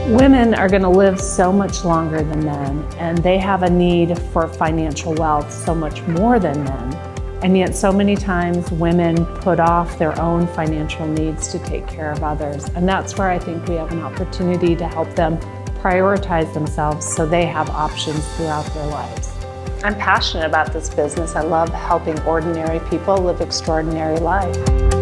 Women are going to live so much longer than men, and they have a need for financial wealth so much more than men. And yet so many times women put off their own financial needs to take care of others. And that's where I think we have an opportunity to help them prioritize themselves so they have options throughout their lives. I'm passionate about this business. I love helping ordinary people live extraordinary life.